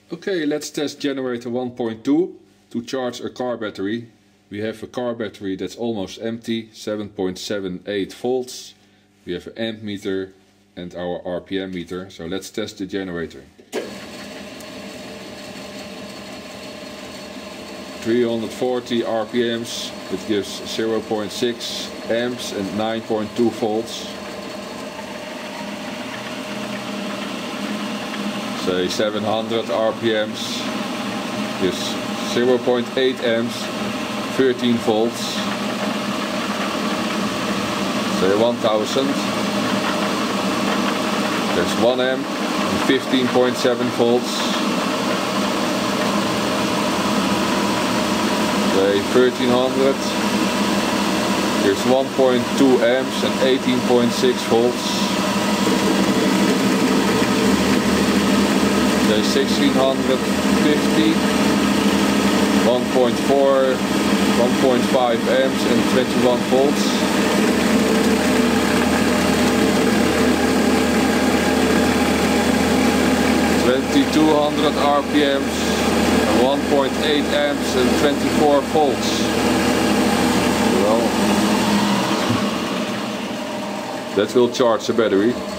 Okay, let's test generator 1.2 to charge a car battery. We have a car battery that's almost empty, 7.78 volts. We have an amp meter and our RPM meter, so let's test the generator. 340 RPMs, it gives 0.6 amps and 9.2 volts. Say 700 RPMs, gives 0.8 amps, 13 volts. Say 1000, there's 1 amp and 15.7 volts. Say 1300, there's 1.2 amps and 18.6 volts. Say 1650, 1.4, 1.5 amps and 21 volts. $2,200 RPMs, 1.8 amps and 24 volts. Well, that will charge the battery.